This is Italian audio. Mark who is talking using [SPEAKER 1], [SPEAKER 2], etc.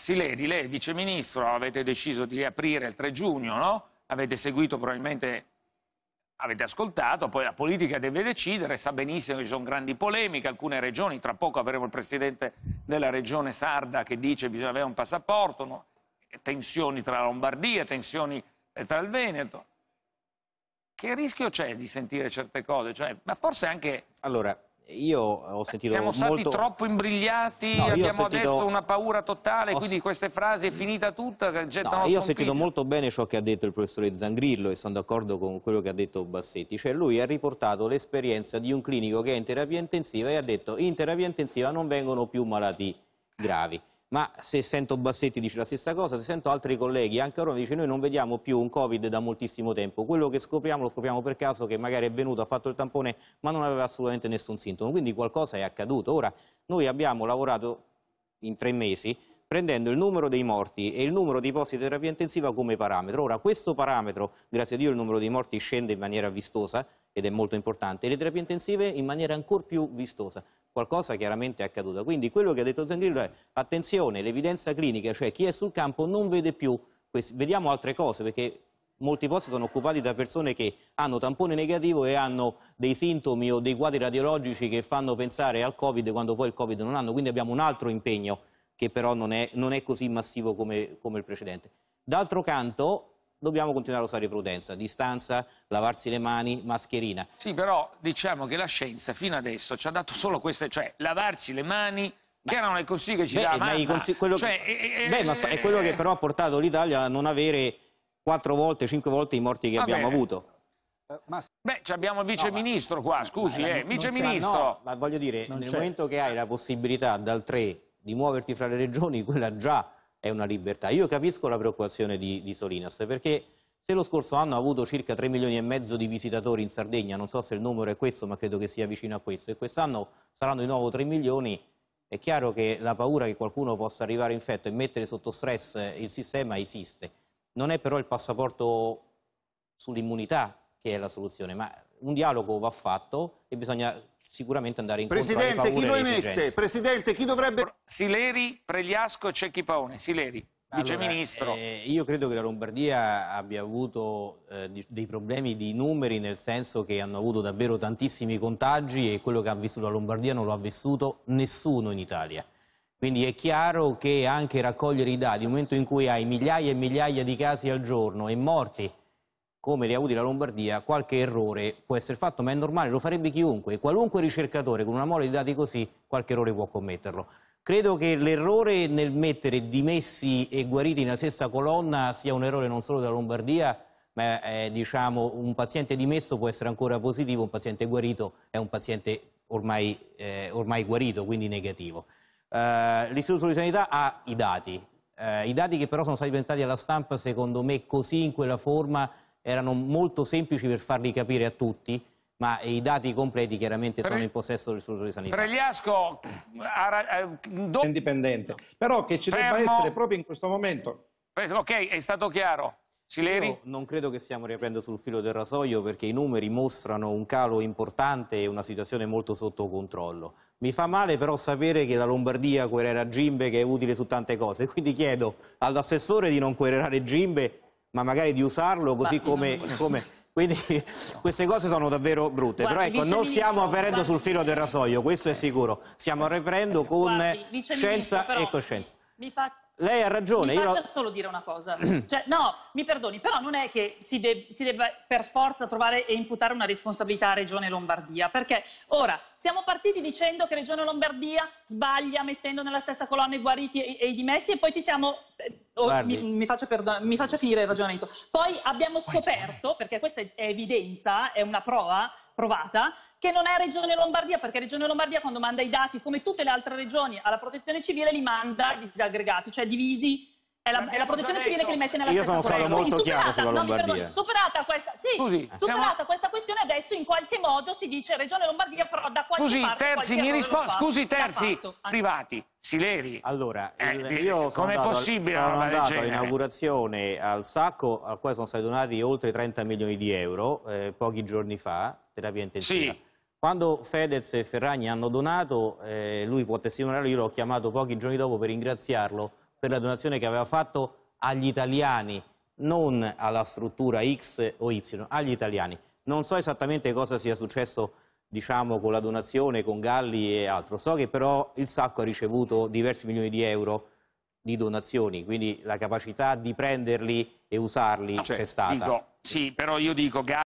[SPEAKER 1] Sileri, lei è viceministro, avete deciso di riaprire il 3 giugno, no? Avete seguito probabilmente, avete ascoltato, poi la politica deve decidere, sa benissimo che ci sono grandi polemiche, alcune regioni, tra poco avremo il presidente della regione sarda che dice che bisogna avere un passaporto, no? Tensioni tra la Lombardia, tensioni tra il Veneto. Che rischio c'è di sentire certe cose? Cioè, ma forse anche...
[SPEAKER 2] Allora, io ho sentito
[SPEAKER 1] siamo stati
[SPEAKER 2] molto...
[SPEAKER 1] troppo imbrigliati,
[SPEAKER 2] No,
[SPEAKER 1] abbiamo adesso una paura totale, quindi queste frasi è finita tutta, che gettano
[SPEAKER 2] No, io ho
[SPEAKER 1] sconfitta.
[SPEAKER 2] sentito molto bene ciò che ha detto il professore Zangrillo e sono d'accordo con quello che ha detto Bassetti, cioè lui ha riportato l'esperienza di un clinico che è in terapia intensiva e ha detto in terapia intensiva non vengono più malati gravi. Ma se sento Bassetti dice la stessa cosa, se sento altri colleghi, anche loro dice noi non vediamo più un Covid da moltissimo tempo, quello che scopriamo lo scopriamo per caso che magari è venuto, ha fatto il tampone ma non aveva assolutamente nessun sintomo, quindi qualcosa è accaduto. Ora, noi abbiamo lavorato in 3 mesi prendendo il numero dei morti e il numero di posti di terapia intensiva come parametro. Ora, questo parametro, grazie a Dio, il numero di morti scende in maniera vistosa ed è molto importante, e le terapie intensive in maniera ancora più vistosa. Qualcosa chiaramente è accaduto. Quindi quello che ha detto Zangrillo è attenzione, l'evidenza clinica, cioè chi è sul campo non vede più, vediamo altre cose, perché molti posti sono occupati da persone che hanno tampone negativo e hanno dei sintomi o dei quadri radiologici che fanno pensare al Covid quando poi il Covid non hanno, quindi abbiamo un altro impegno che però non è così massivo come il precedente. D'altro canto dobbiamo continuare a usare prudenza, distanza, lavarsi le mani, mascherina.
[SPEAKER 1] Sì, però diciamo che la scienza fino adesso ci ha dato solo queste, cioè lavarsi le mani, che erano le consigli che ci dava
[SPEAKER 2] ma è quello che però ha portato l'Italia a non avere 4 volte, 5 volte i morti che abbiamo avuto.
[SPEAKER 1] Beh, abbiamo il viceministro qua, scusi, viceministro.
[SPEAKER 2] No, ma voglio dire, nel momento che hai la possibilità dal 3 di muoverti fra le regioni, quella già è una libertà. Io capisco la preoccupazione di Solinas, perché se lo scorso anno ha avuto circa 3 milioni e mezzo di visitatori in Sardegna, non so se il numero è questo, ma credo che sia vicino a questo, e quest'anno saranno di nuovo 3 milioni, è chiaro che la paura che qualcuno possa arrivare infetto e mettere sotto stress il sistema esiste. Non è però il passaporto sull'immunità che è la soluzione, ma un dialogo va fatto e bisogna sicuramente andare incontro alle paure e alle esigenze.
[SPEAKER 3] Presidente, chi dovrebbe...
[SPEAKER 1] Sileri, Pregliasco e Cecchipaone. Sileri, viceministro.
[SPEAKER 2] Io credo che la Lombardia abbia avuto dei problemi di numeri, nel senso che hanno avuto davvero tantissimi contagi e quello che ha vissuto la Lombardia non lo ha vissuto nessuno in Italia. Quindi è chiaro che anche raccogliere i dati, nel momento in cui hai migliaia e migliaia di casi al giorno e morti, come li ha avuti la Lombardia, qualche errore può essere fatto, ma è normale, lo farebbe chiunque. Qualunque ricercatore con una mole di dati così, qualche errore può commetterlo. Credo che l'errore nel mettere dimessi e guariti nella stessa colonna sia un errore non solo della Lombardia, ma diciamo un paziente dimesso può essere ancora positivo, un paziente guarito è un paziente ormai guarito, quindi negativo. L'Istituto di Sanità ha i dati che però sono stati presentati alla stampa, secondo me così in quella forma erano molto semplici per farli capire a tutti, ma i dati completi chiaramente sono in possesso dell'Istituto di Sanità.
[SPEAKER 1] Pregliasco
[SPEAKER 3] indipendente, però che ci debba essere proprio in questo momento.
[SPEAKER 1] Ok, è stato chiaro. Sileri?
[SPEAKER 2] Io non credo che stiamo riaprendo sul filo del rasoio, perché i numeri mostrano un calo importante e una situazione molto sotto controllo. Mi fa male però sapere che la Lombardia querela Gimbe, che è utile su tante cose, quindi chiedo all'assessore di non querelare Gimbe, ma magari di usarlo così come... Quindi queste cose sono davvero brutte, però ecco, non stiamo aprendo sul filo del rasoio, questo è sicuro, stiamo riaprendo con scienza e coscienza. Lei ha ragione.
[SPEAKER 4] Mi faccia solo dire una cosa, cioè, no, mi perdoni, però non è che si debba per forza trovare e imputare una responsabilità a Regione Lombardia, perché ora siamo partiti dicendo che Regione Lombardia sbaglia mettendo nella stessa colonna i guariti e i dimessi, e poi ci siamo, mi faccia finire il ragionamento, poi abbiamo scoperto, perché questa è evidenza, è una prova provata, che non è Regione Lombardia, perché Regione Lombardia quando manda i dati, come tutte le altre regioni, alla protezione civile li manda disaggregati, cioè divisi, è la protezione civile che li mette nella stessa colonna.
[SPEAKER 2] Io sono stato molto chiaro sulla Lombardia.
[SPEAKER 4] Superata questa questione, adesso in qualche modo si dice Regione Lombardia, però da qualche parte...
[SPEAKER 1] Scusi Terzi, privati, Sileri.
[SPEAKER 2] Allora, io sono andato all'inaugurazione al Sacco, al quale sono stati donati oltre 30 milioni di euro, pochi giorni fa, terapia intensiva.
[SPEAKER 1] Sì.
[SPEAKER 2] Quando Fedez e Ferragni hanno donato, lui può testimoniare, io l'ho chiamato pochi giorni dopo per ringraziarlo, per la donazione che aveva fatto agli italiani, non alla struttura X o Y, agli italiani. Non so esattamente cosa sia successo, diciamo, con la donazione, con Galli e altro. So che però il Sacco ha ricevuto diversi milioni di euro di donazioni, quindi la capacità di prenderli e usarli c'è stata.
[SPEAKER 1] Sì, però io dico